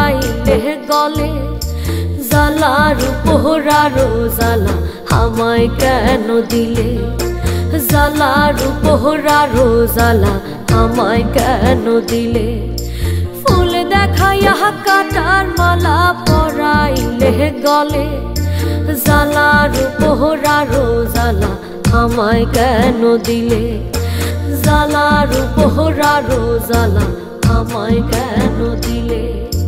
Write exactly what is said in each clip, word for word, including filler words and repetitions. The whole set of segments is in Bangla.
পরাইলে গলে জ্বালার পোহরারো জ্বালা আমায় কেন দিলে জ্বালার পোহরারো জ্বালা আমায় কেন দিলে ফুল দেখাইয়া কাটার মালা পরাইলে গলে জ্বালার পোহরারো জ্বালা আমায় কেন দিলে জ্বালার পোহরারো জ্বালা আমায় কেন দিলে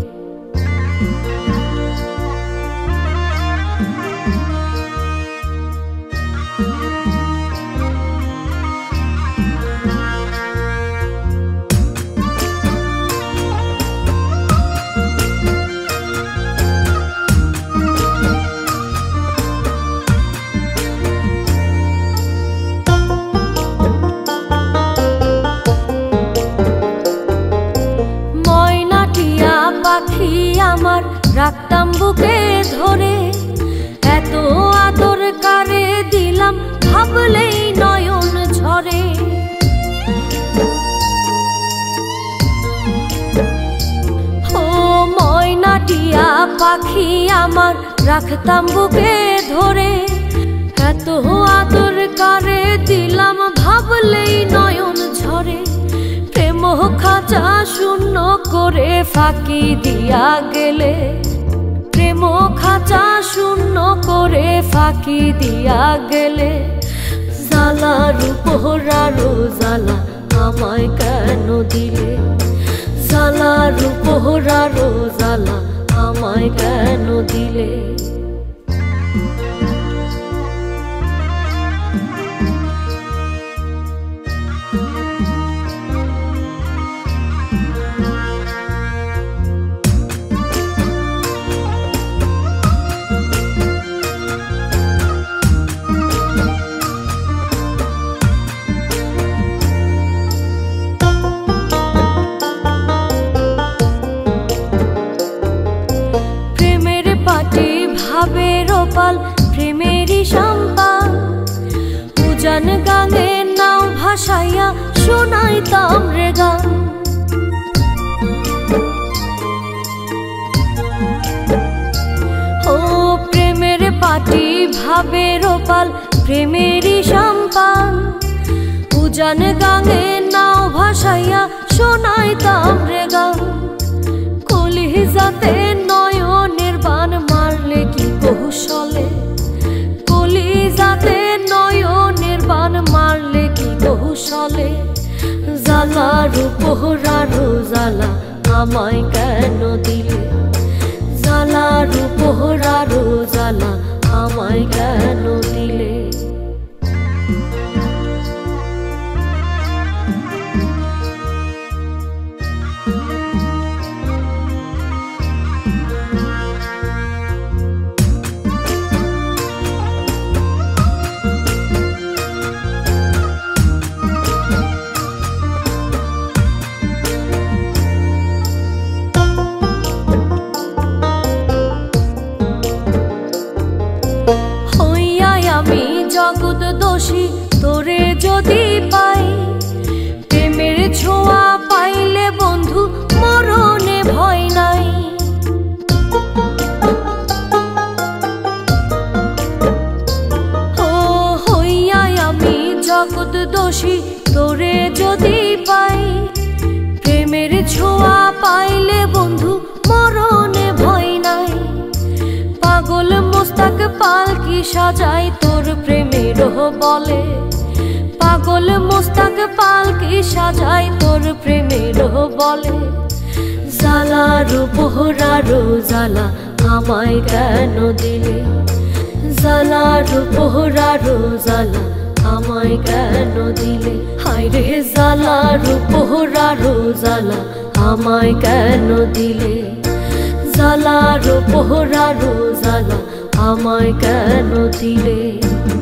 পাখি আমার রাখতাম বুকে ধরে এত আদর কারে দিলাম ভাবলেই নয়ন ঝরে ও ময়নাটিয়া পাখি আমার রাখতাম বুকে ধরে এত আদর কারে দিলাম ভাবলেই নয়ন ঝরে প্রেম খাঁচা শূন্য করে ফাঁকি দিয়া গেলে প্রেম খাঁচা শূন্য করে ফাঁকি দিয়া গেলে জ্বালার পোহরারো জ্বালা আমায় কেন দিলে জ্বালার পোহরারো জ্বালা আমায় কেন দিলে ভাবের পাল প্রেমেরই সম্পান উজান গানে নাও ভাসাইয়া শোনাইতাম রে গান ও প্রেমের পাটি ভাবের পাল প্রেমেরই সম্পান উজান গানে নাও ভাসাইয়া শোনাইতাম রে গান কলিজাতে নয়নের বান মারলে কি কৌশলে কলিজাতে নয়নের বান মারলে কি কৌশলে জ্বালার পোহরারো জ্বালা আমায় কেন দিলে জ্বালার পোহরারো জ্বালা আমায় কেন দিলে আমি জগৎ দোষী তোরে যদি পাই প্রেমের ছোঁয়া পাইলে বন্ধু মরণে ভয় নাই ও হইয়া আমি জগৎ দোষী তোরে যদি পাই প্রেমের ছোঁয়া পাইলে বন্ধু মরণে ভয় নাই পাগল মোস্তাক পালকি সাজাই তোর প্রেমের বলে পাগল মোস্তাক পালকি সাজাই তোর প্রেমের বলে জ্বালার পোহরারো জ্বালা আমায় কেন দিলে জ্বালার পোহরারো জ্বালা আমায় কেন দিলে হায় রে জ্বালার পোহরারো জ্বালা আমায় কেন দিলে জ্বালার পোহরারো জ্বালা আমায় কেন দিলে।